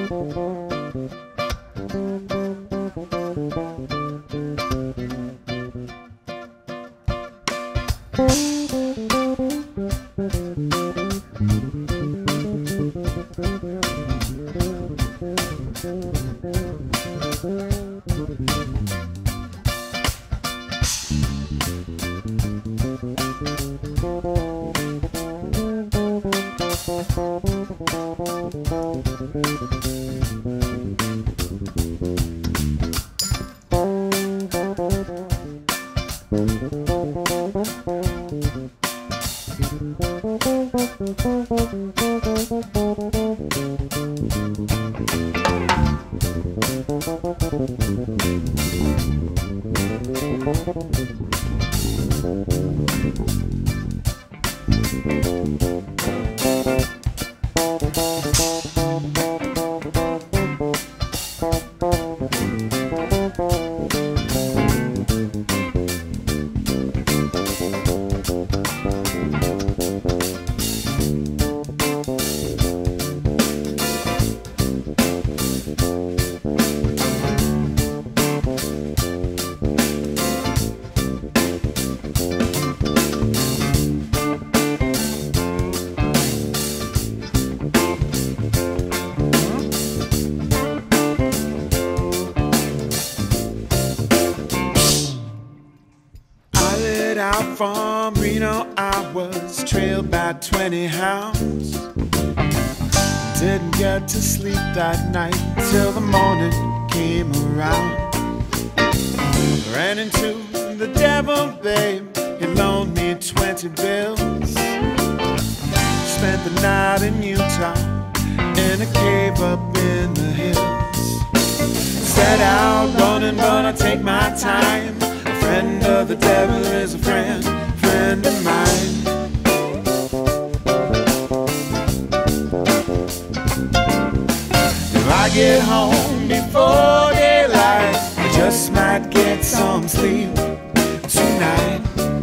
From Reno, I was trailed by 20 hounds. Didn't get to sleep that night till the morning came around. Ran into the devil, babe, he loaned me 20 bills. Spent the night in Utah, in a cave up in the hills. Set out running, but I take my time. Friend of the devil is a friend of mine. If I get home before daylight, I just might get some sleep tonight.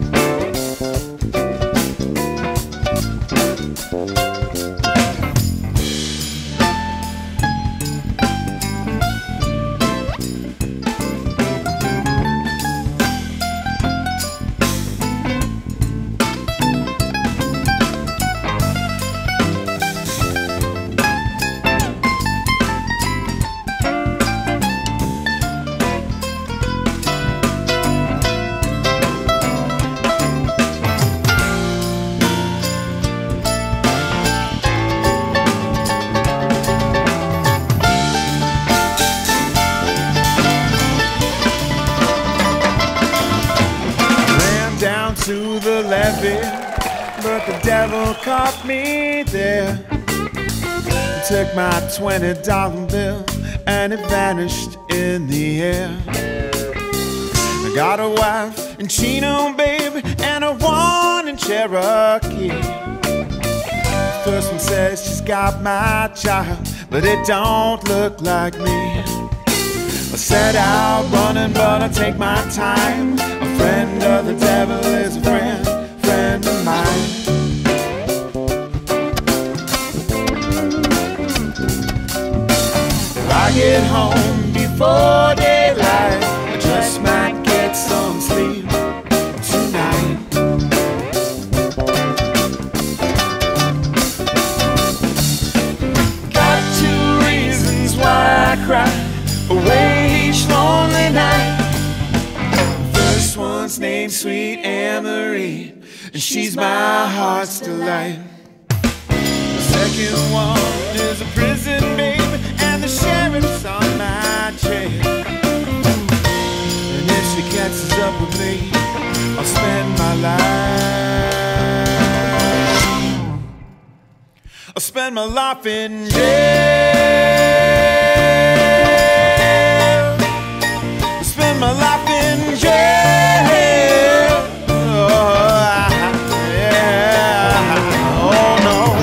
To the levee, but the devil caught me there. He took my $20 bill and it vanished in the air. I got a wife in Chino, baby, and a one in Cherokee. First one says she's got my child, but it don't look like me. I set out running, but I take my time. A friend of the devil is a friend of mine. If I get home before daylight, I just might get some sleep tonight. Got 2 reasons why I cry away each lonely night. First one's named Sweet Anne-Marie, and she's my heart's delight. The second one is a prison babe, and the sheriff's on my trail. And if she catches up with me, I'll spend my life. I'll spend my life in jail. Spend my life in jail. Oh, yeah. Oh no.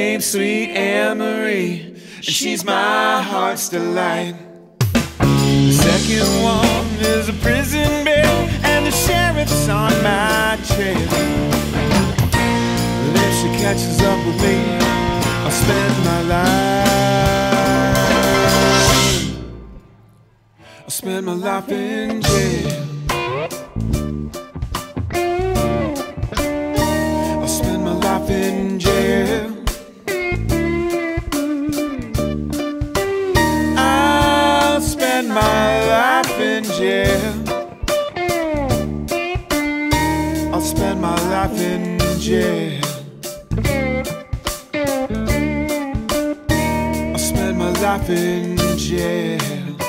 name's Sweet Anne-Marie, and she's my heart's delight. The second one is a prison bell, and the sheriff's on my trail. But if she catches up with me, I'll spend my life. I'll spend my life in jail. I'll spend my life in jail. I'll spend my life in jail. I'll spend my life in jail. I'll spend my life in jail.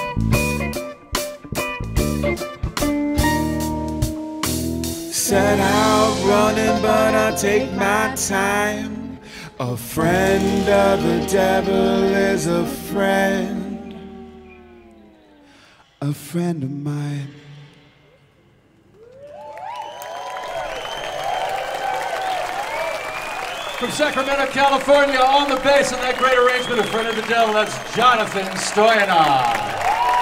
Set out running, but I take my time. A friend of the devil is a friend of mine. From Sacramento, California, on the bass on that great arrangement, A Friend of the Devil, that's Jonathan Stoyanov.